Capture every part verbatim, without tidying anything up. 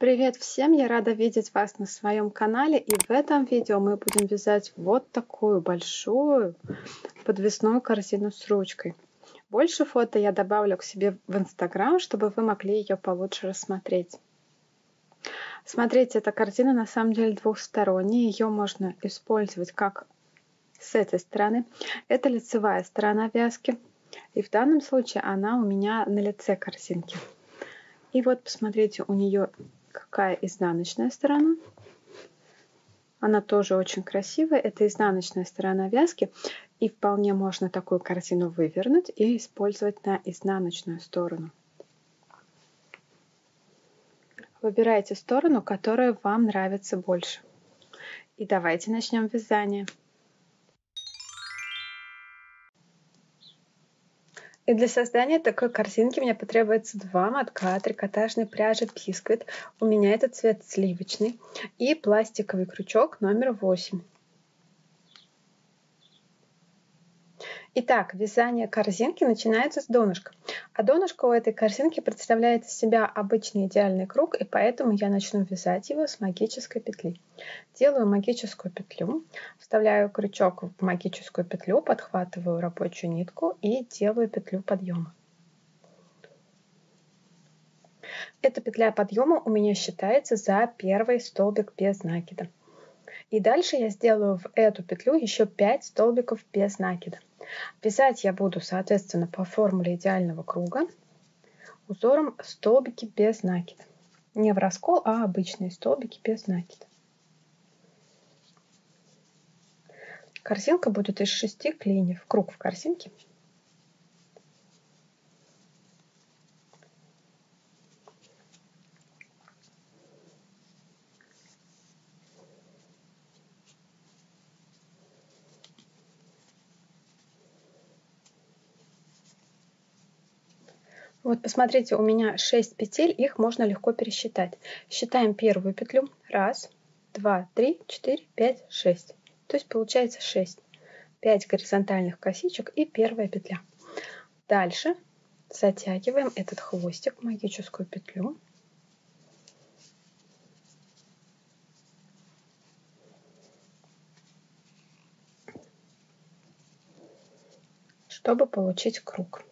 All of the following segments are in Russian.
Привет всем! Я рада видеть вас на своем канале, и в этом видео мы будем вязать вот такую большую подвесную корзину с ручкой. Больше фото я добавлю к себе в Инстаграм, чтобы вы могли ее получше рассмотреть. Смотрите, эта корзина на самом деле двухсторонняя, ее можно использовать как с этой стороны. Это лицевая сторона вязки, и в данном случае она у меня на лице корзинки. И вот посмотрите, у нее какая изнаночная сторона. Она тоже очень красивая. Это изнаночная сторона вязки. И вполне можно такую корзину вывернуть и использовать на изнаночную сторону. Выбирайте сторону, которая вам нравится больше. И давайте начнем вязание. И для создания такой корзинки мне потребуется два мотка трикотажной пряжи Бисквит. У меня этот цвет сливочный. И пластиковый крючок номер восемь. Итак, вязание корзинки начинается с донышка. А донышко у этой корзинки представляет из себя обычный идеальный круг, и поэтому я начну вязать его с магической петли. Делаю магическую петлю, вставляю крючок в магическую петлю, подхватываю рабочую нитку и делаю петлю подъема. Эта петля подъема у меня считается за первый столбик без накида. И дальше я сделаю в эту петлю еще пять столбиков без накида. Вязать я буду, соответственно, по формуле идеального круга узором столбики без накида. Не в раскол, а обычные столбики без накида. Корзинка будет из шести клиньев. Круг в корзинке. Вот посмотрите, у меня шесть петель, их можно легко пересчитать. Считаем первую петлю. Раз, два, три, четыре, пять, шесть. То есть получается шесть. пять горизонтальных косичек и первая петля. Дальше затягиваем этот хвостик в магическую петлю. Чтобы получить круг.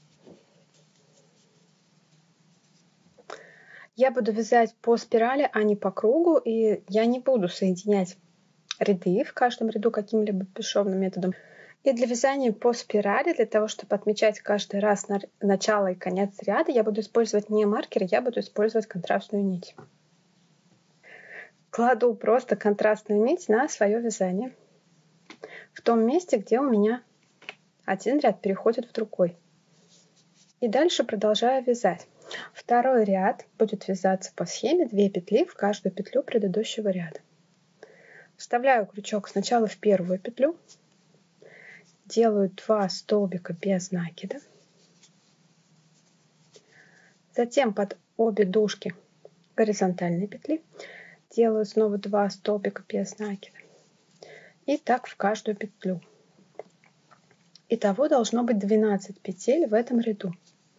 Я буду вязать по спирали, а не по кругу, и я не буду соединять ряды в каждом ряду каким-либо бесшовным методом. И для вязания по спирали, для того, чтобы отмечать каждый раз начало и конец ряда, я буду использовать не маркер, я буду использовать контрастную нить. Кладу просто контрастную нить на свое вязание в том месте, где у меня один ряд переходит в другой. И дальше продолжаю вязать. Второй ряд будет вязаться по схеме две петли в каждую петлю предыдущего ряда. Вставляю крючок сначала в первую петлю, делаю два столбика без накида, затем под обе дужки горизонтальной петли делаю снова два столбика без накида, и так в каждую петлю. Итого должно быть двенадцать петель в этом ряду.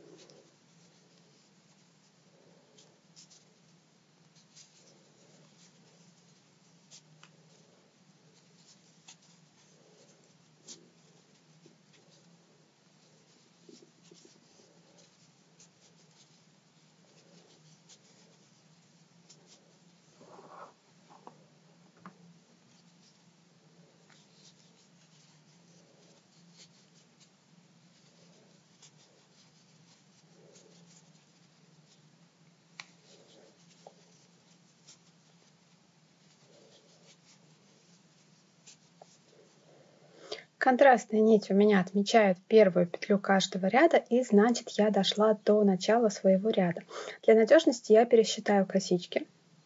Контрастная нить у меня отмечает первую петлю каждого ряда, и значит я дошла до начала своего ряда. Для надежности я пересчитаю косички.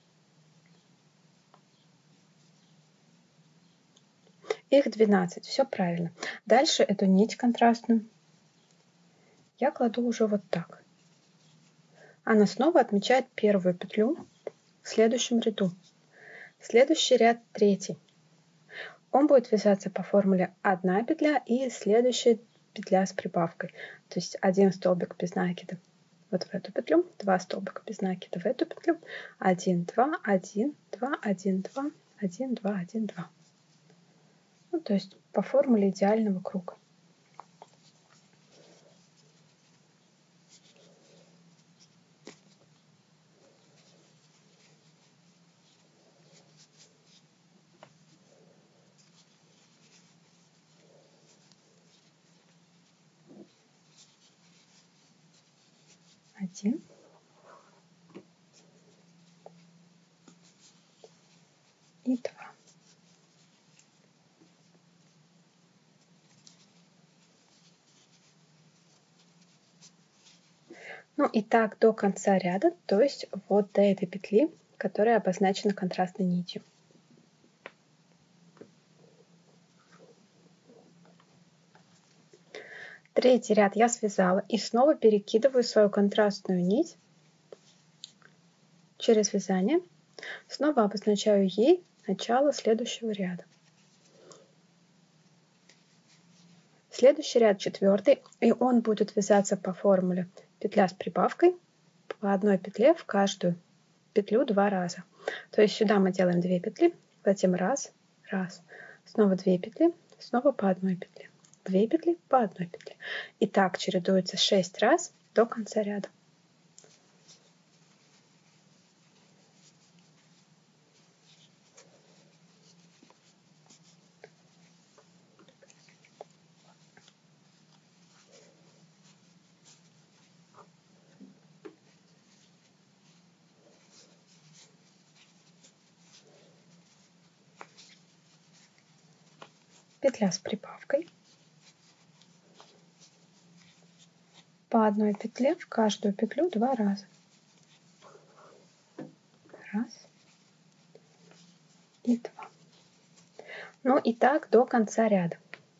Их двенадцать, все правильно. Дальше эту нить контрастную я кладу уже вот так. Она снова отмечает первую петлю в следующем ряду. Следующий ряд третий. Он будет вязаться по формуле одна петля и следующая петля с прибавкой. То есть один столбик без накида. вот в эту петлю, два столбика без накида в эту петлю, один, два, один, два, один, два, один, два, один, два. Ну, то есть по формуле идеального круга. Один. И два. Ну и так до конца ряда, то есть вот до этой петли, которая обозначена контрастной нитью. Третий ряд я связала и снова перекидываю свою контрастную нить через вязание. Снова обозначаю ей начало следующего ряда. Следующий ряд четвертый, и он будет вязаться по формуле петля с прибавкой по одной петле в каждую петлю два раза. То есть сюда мы делаем две петли, затем раз, раз, снова две петли, снова по одной петле, две петли по одной петле. И так чередуется шесть раз до конца ряда. Петля с прибавкой. По одной петле в каждую петлю два раза. Раз и два. Ну и так до конца ряда.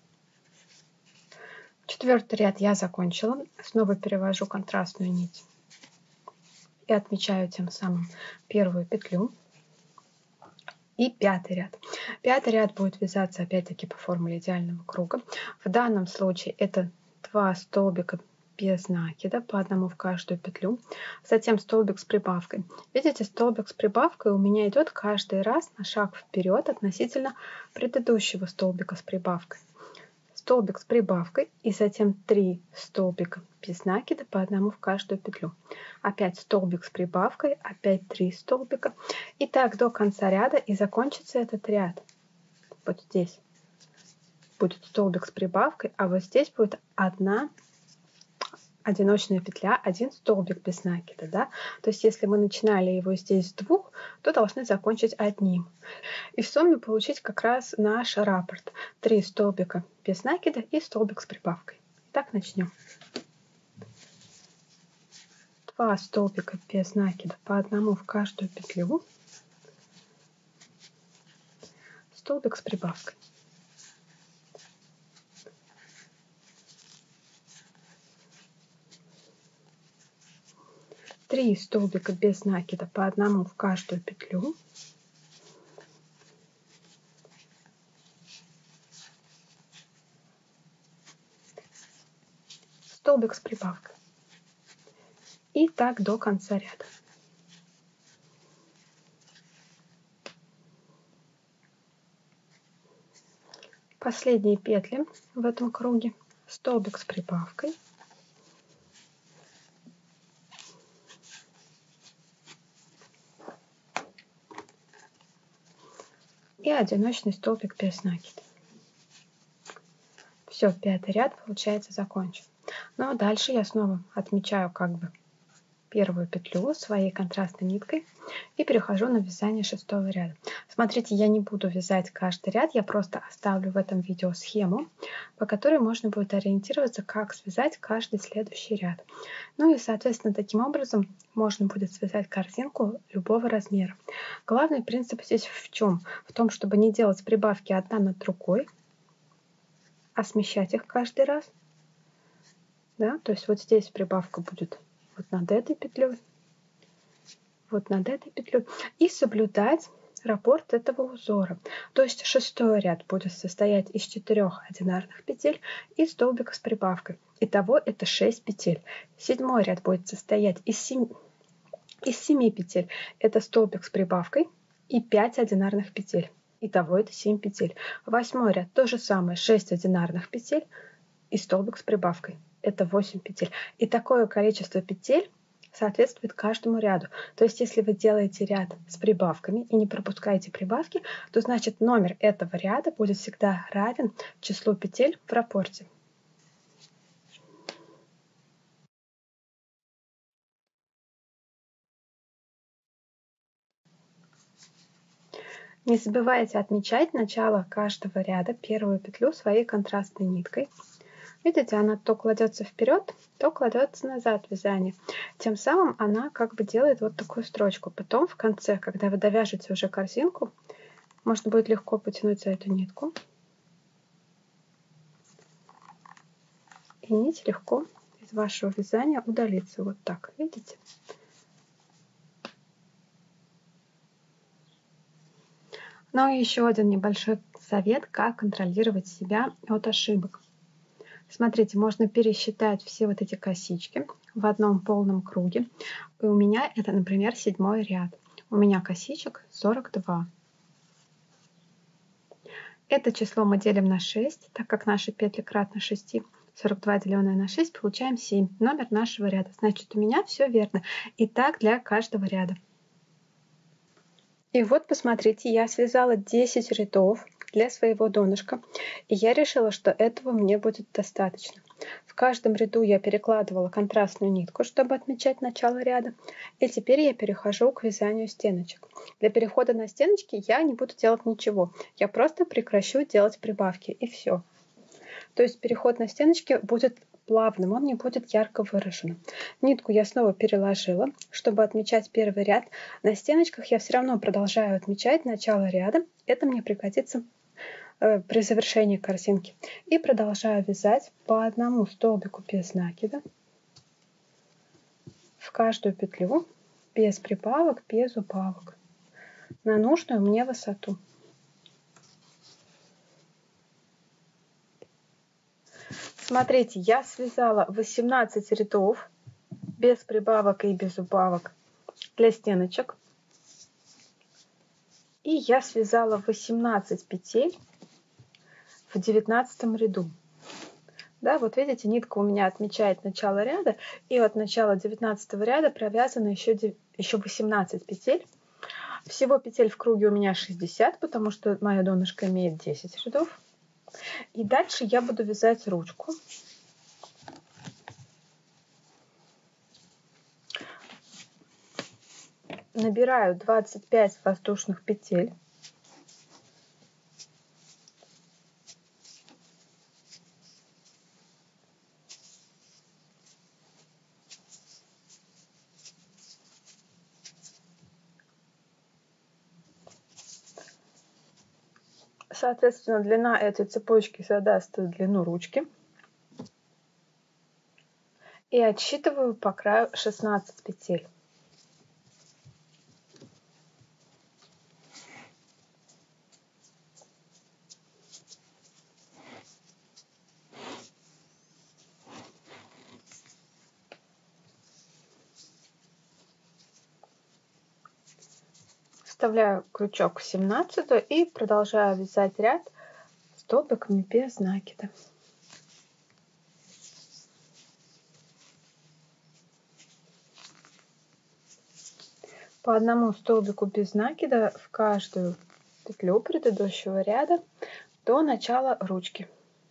Четвертый ряд я закончила. Снова перевожу контрастную нить и отмечаю тем самым первую петлю. И пятый ряд. Пятый ряд будет вязаться опять-таки по формуле идеального круга. В данном случае это два столбика без накида, по одному в каждую петлю. Затем столбик с прибавкой. Видите, столбик с прибавкой у меня идет каждый раз на шаг вперед относительно предыдущего столбика с прибавкой. Столбик с прибавкой и затем три столбика без накида, по одному в каждую петлю. Опять столбик с прибавкой, опять три столбика. И так до конца ряда, и закончится этот ряд. Вот здесь будет столбик с прибавкой, а вот здесь будет одна одиночная петля, один столбик без накида. Да? То есть если мы начинали его здесь с двух, то должны закончить одним. И в сумме получить как раз наш раппорт. Три столбика без накида и столбик с прибавкой. Итак, начнем. Два столбика без накида, по одному в каждую петлю. Столбик с прибавкой. Три столбика без накида, по одному в каждую петлю. Столбик с прибавкой. И так до конца ряда. Последние петли в этом круге. Столбик с прибавкой. И одиночный столбик без накида. Все, пятый ряд получается закончен. Ну а дальше я снова отмечаю как бы первую петлю своей контрастной ниткой и перехожу на вязание шестого ряда. Смотрите, я не буду вязать каждый ряд, я просто оставлю в этом видео схему, по которой можно будет ориентироваться, как связать каждый следующий ряд. Ну и, соответственно, таким образом можно будет связать корзинку любого размера. Главный принцип здесь в чем? В том, чтобы не делать прибавки одна над другой, а смещать их каждый раз. Да? То есть вот здесь прибавка будет вот над этой петлей, вот над этой петлей. И соблюдать раппорт этого узора. То есть шестой ряд будет состоять из четырех одинарных петель и столбика с прибавкой. Итого это шесть петель. Седьмой ряд будет состоять из семи, из семи петель. Это столбик с прибавкой и пять одинарных петель. Итого это семь петель. Восьмой ряд то же самое, шесть одинарных петель и столбик с прибавкой. Это восемь петель. И такое количество петель соответствует каждому ряду. То есть если вы делаете ряд с прибавками и не пропускаете прибавки, то значит номер этого ряда будет всегда равен числу петель в раппорте. Не забывайте отмечать начало каждого ряда, первую петлю своей контрастной ниткой. Видите, она то кладется вперед, то кладется назад вязание. Тем самым она как бы делает вот такую строчку. Потом в конце, когда вы довяжете уже корзинку, можно будет легко потянуть за эту нитку. И нить легко из вашего вязания удалится. Вот так, видите? Ну и еще один небольшой совет, как контролировать себя от ошибок. Смотрите, можно пересчитать все вот эти косички в одном полном круге. И у меня это, например, седьмой ряд. У меня косичек сорок два. Это число мы делим на шесть, так как наши петли кратно шести. сорок два деленное на шесть получаем семь. Номер нашего ряда. Значит, у меня все верно. И так для каждого ряда. И вот посмотрите, я связала десять рядов для своего донышка, и я решила, что этого мне будет достаточно. В каждом ряду я перекладывала контрастную нитку, чтобы отмечать начало ряда, и теперь я перехожу к вязанию стеночек. Для перехода на стеночки я не буду делать ничего, я просто прекращу делать прибавки, и все. То есть переход на стеночки будет плавным, он не будет ярко выраженным. Нитку я снова переложила, чтобы отмечать первый ряд. На стеночках я все равно продолжаю отмечать начало ряда. Это мне пригодится э, при завершении корзинки. И продолжаю вязать по одному столбику без накида в каждую петлю, без прибавок, без убавок, на нужную мне высоту. Смотрите, я связала восемнадцать рядов без прибавок и без убавок для стеночек. И я связала восемнадцать петель в девятнадцатом ряду. Да, вот видите, нитка у меня отмечает начало ряда, и от начала девятнадцатого ряда провязано еще, еще восемнадцать петель. Всего петель в круге у меня шестьдесят, потому что мое донышко имеет десять рядов. И дальше я буду вязать ручку. Набираю двадцать пять воздушных петель. Соответственно, длина этой цепочки задаст длину ручки. И отсчитываю по краю шестнадцать петель. Вставляю крючок в семнадцатую и продолжаю вязать ряд столбиками без накида. По одному столбику без накида в каждую петлю предыдущего ряда до начала ручки.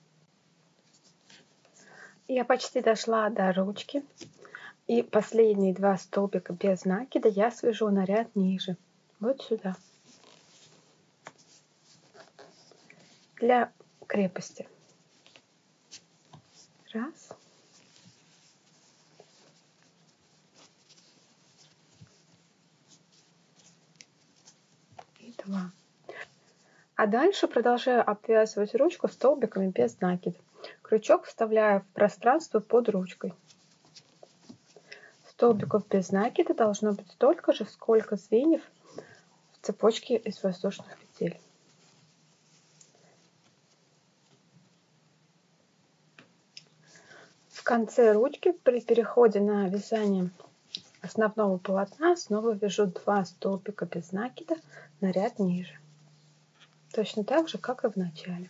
Я почти дошла до ручки, и последние два столбика без накида я свяжу на ряд ниже, вот сюда, для крепости. Раз. И два. А дальше продолжаю обвязывать ручку столбиками без накида. Крючок вставляю в пространство под ручкой. Столбиков без накида должно быть столько же, сколько звеньев цепочки из воздушных петель. В конце ручки при переходе на вязание основного полотна снова вяжу два столбика без накида на ряд ниже. Точно так же, как и в начале.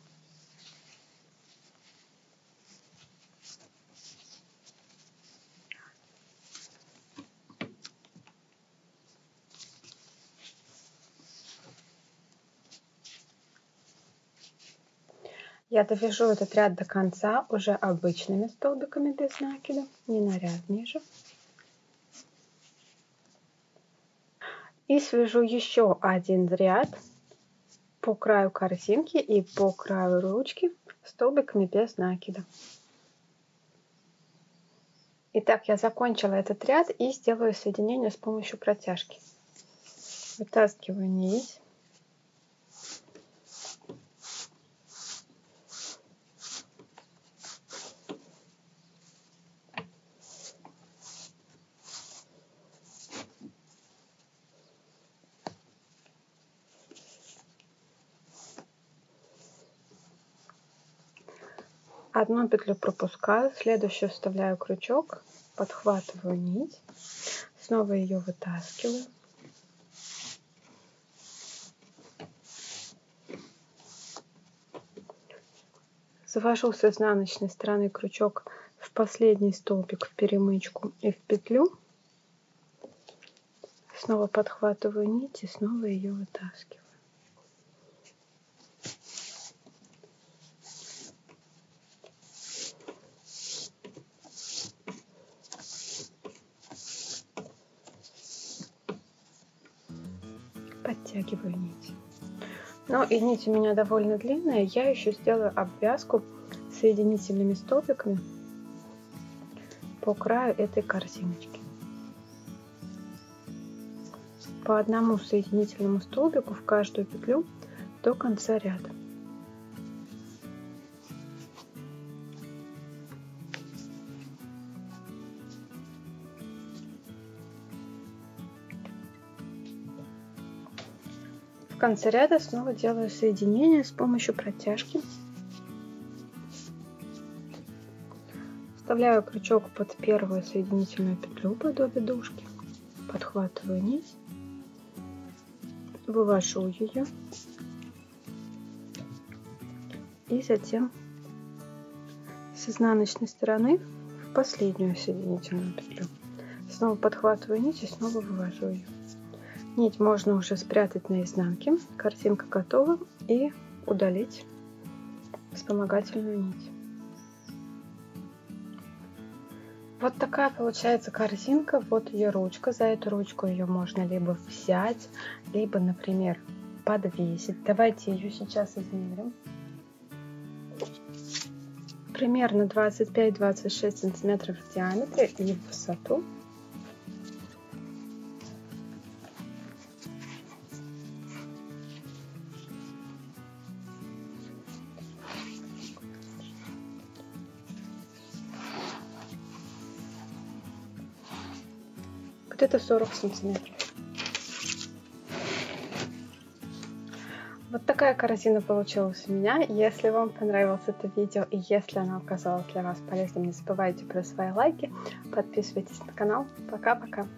Я довяжу этот ряд до конца уже обычными столбиками без накида, не на ряд ниже. И свяжу еще один ряд по краю корзинки и по краю ручки столбиками без накида. Итак, я закончила этот ряд и сделаю соединение с помощью протяжки. Вытаскиваю нить. Одну петлю пропускаю, следующую вставляю крючок, подхватываю нить, снова ее вытаскиваю. Завожу с изнаночной стороны крючок в последний столбик в перемычку и в петлю. Снова подхватываю нить и снова ее вытаскиваю. Подтягиваю нить. Ну и нить у меня довольно длинная, я еще сделаю обвязку соединительными столбиками по краю этой корзиночки. По одному соединительному столбику в каждую петлю до конца ряда. В конце ряда снова делаю соединение с помощью протяжки. Вставляю крючок под первую соединительную петлю под обе дужки, подхватываю нить, вывожу ее и затем с изнаночной стороны в последнюю соединительную петлю. Снова подхватываю нить и снова вывожу ее. Нить можно уже спрятать на изнанке, картинка готова, и удалить вспомогательную нить. Вот такая получается корзинка, вот ее ручка. За эту ручку ее можно либо взять, либо, например, подвесить. Давайте ее сейчас измерим. Примерно двадцать пять — двадцать шесть сантиметров в диаметре и в высоту. Где-то сорок сантиметров. Вот такая корзина получилась у меня. Если вам понравилось это видео и если оно оказалось для вас полезным, не забывайте про свои лайки, подписывайтесь на канал. Пока-пока!